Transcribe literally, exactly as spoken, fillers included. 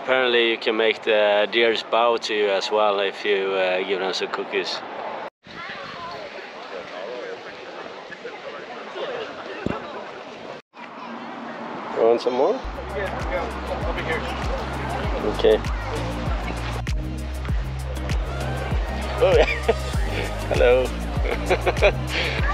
apparently you can make the deers bow to you as well if you uh, give them some cookies. You want some more? Yeah, I'll be here. Okay. Oh, hello.